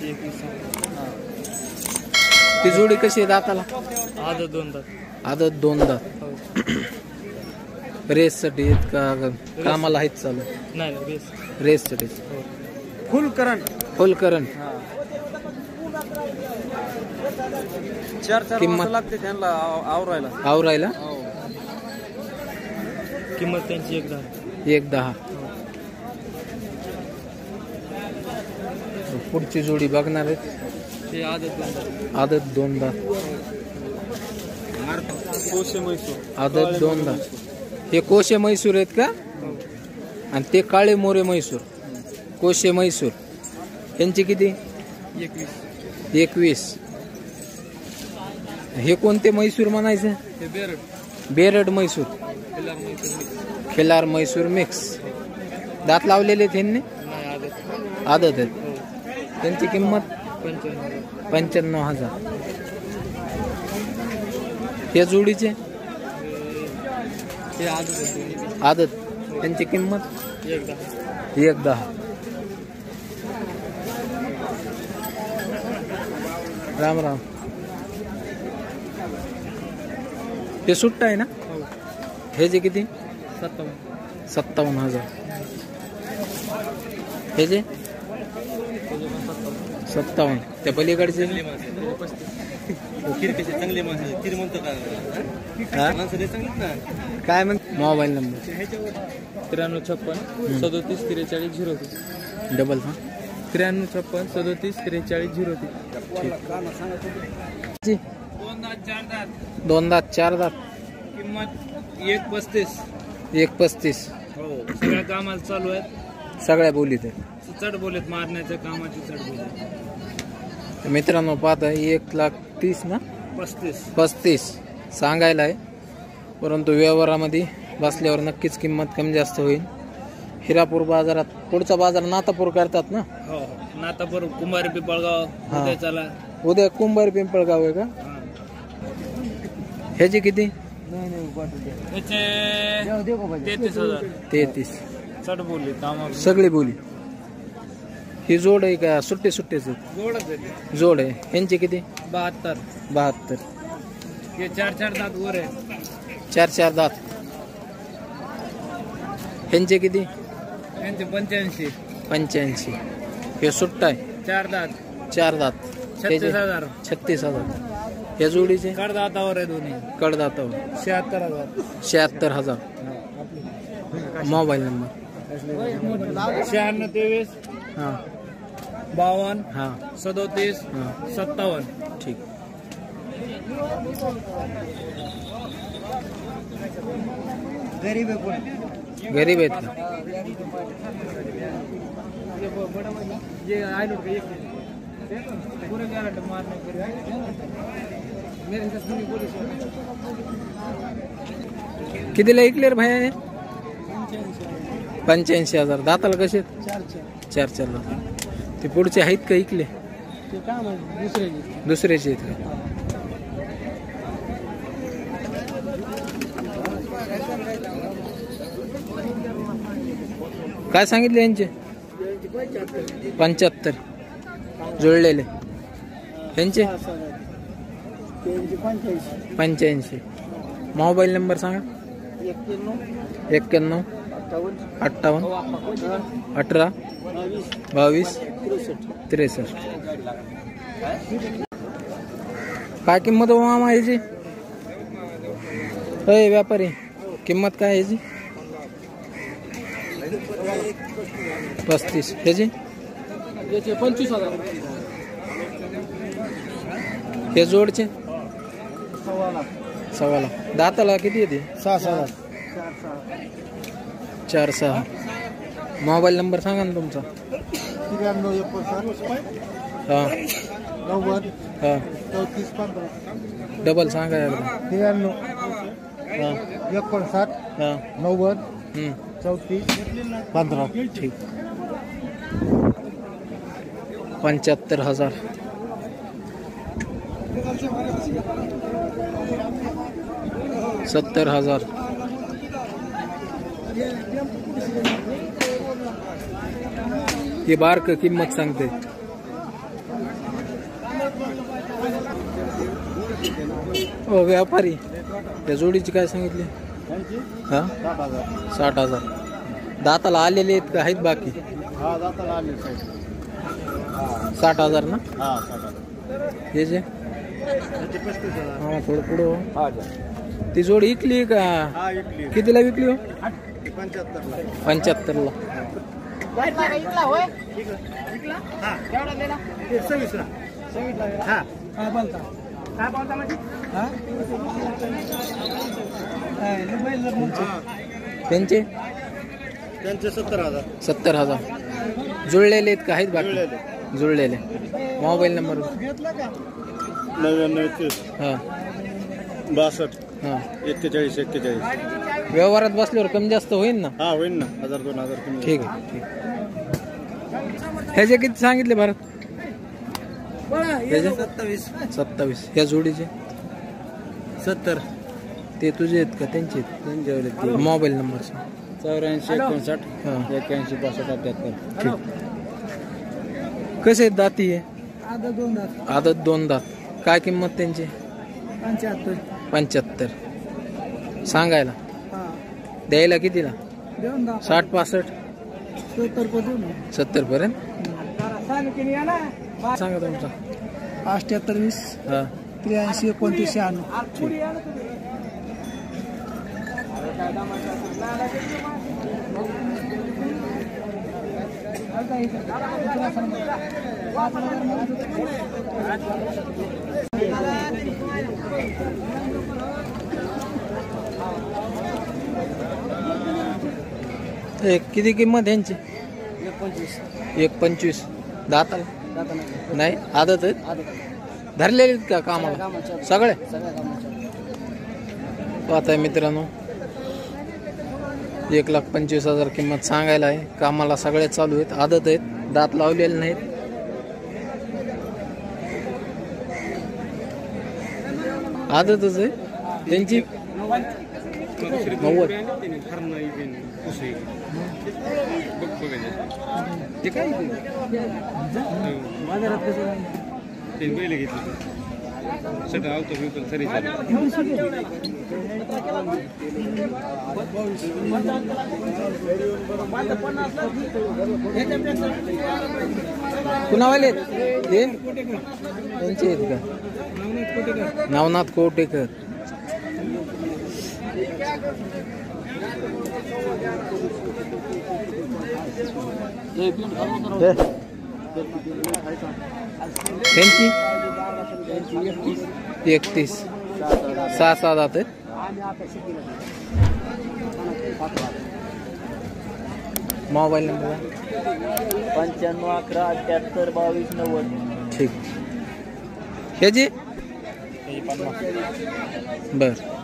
21. ती जोडी कशी आहे दाताला? आदत 2 दात. आदत 2 दात. रेससाठी आहेत का कामाला आहेत चालू? नाही रेससाठी. फुल करंट. फुल करंट. चार किंमत लागते त्यांना आवरायला. आवरायला किंमत त्यांची 1.10. पुढची जोडी बघणार आहेत. ते आदत 2 दात. कोशे म्हैसूर. आदत 2 दात. हे कोशे म्हैसूर आहेत का? आणि ते काळे मोरे म्हैसूर. कोशे म्हैसूर यांची किती? 21. हे कोणते म्हैसूर म्हणायचे? बेरड म्हैसूर. खिलार म्हैसूर मिक्स. दात लावलेले त्यांनी? आदत आहेत. त्यांची किंमत 95,000. हे जोडीचे आदत त्यांची किंमत 1.10. राम राम. हे सुट्टा आहे ना? हे जे किती? 57,000. हे जे 57. त्या पलीकडचे काय म्हण? Mobile number 9356 37 43 03. डबल 9356 37 43 03. दोन दात 4 दात. किंमत 1.35. 1.35. हो, सगळ्या कामाला चालू आहेत. सगळ्या बोलीत आहे. चढ बोलत मारण्याच्या कामाची चढ बोलत. मित्रांनो पाहता 1,30,000 ना? 35 सांगायला आहे, परंतु व्यवहारामध्ये बसल्यावर नक्कीच किंमत कमी जास्त होईल. हिरापूर बाजारात पुढचा बाजार नातापूर करतात ना? हो, नातापूर कुंभारी पिंपळगाव. उद्या चला. उद्या कुंभारी पिंपळगाव आहे का? ह्याची किती? 33. चढ बोलली सगळी बोली. ही जोड आहे का? सुट्टेच जोड आहे. ह्यांची किती? 72. हे 4 दात वर आहे. 4 दात. ह्यांचे किती? यांचे 85. हे सुट्टा आहे. 4 दात. 36,000. 36,000. या जोडीचे कडदातावर आहे दोन्ही. कडदातावर 76,000. मोबाईल नंबर 9623 हां 52 हां 37 57. ठीक. गरीब आहे. गरीब आहेत का? कितीला ऐकले रे भाई? 85,000. दाताला कसे? 4 दात. ते पुढचे आहेत का ऐकले? दुसऱ्याचे आहेत का? काय सांगितले यांचे? 75 जुळलेले. यांचे 85. मोबाईल नंबर सांगा. 91 58 18 22 63. काय किंमत हो मामा याची? अय व्यापारी, किंमत काय याची? 35. ह्याची 25,000. हे जोडचे 1.25. दाताला किती येते? 6,000. 4-6. मोबाईल नंबर सांगा ना तुमचा. 93 हां 90 हां 34 15. डबल सांगा एकदा. 93 हां 59 हां 90 34 15. ठीक. 75,000. $70,000. हे बारक किंमत सांगते हो व्यापारी त्या जोडीची काय सांगितली? हा 60,000. दाताला आलेले आहेत का आहेत बाकी? 60,000 ना? हे जे हा थोडं पुढं ती जोडी विकली का? कितीला विकली हो? 75ला. त्यांचे 70,000 जुळलेले आहेत का आहेत बाकी? जुळलेले. मोबाईल नंबर 99 हा 62 हा 41 व्यवहारात बसल्यावर कमी जास्त होईल ना? हा होईल ना 1000-2000 कमी. ठीक आहे ठीक. ह्याचे किती सांगितले भारत? 27. ह्या जोडीचे 70. ते तुझे आहेत का त्यांचे आहेत? मोबाईल नंबर 84 59 हा 81 62 78. ठीक. कसे आहेत दाती आहे? आदत 2 दात. काय किंमत त्यांची? 75. सांगायला द्यायला कितीला? 60-65 70 पर्यंत. सांगा तुमचा. 78 हा 83 29 96. किती किंमत यांची? 1.25. दाताला नाही आदत आहेत धरलेले आहेत का कामाला सगळे? पाहताय मित्रांनो 1,25,000 किंमत सांगायला आहे. कामाला सगळे चालू आहेत. आदत आहेत दात लावलेले नाहीत. आदतच आहे त्यांची. 90. ते काय बाजारात कसं पहिले घेतले सगळं आवतो विकल तरी कुणावाले ते त्यांचे आहेत का? नवनाथ कोटेकर. त्यांची 31 6 दात आहेत. Mobile number 95 11 78 22 90. ठीक. ह्याची बर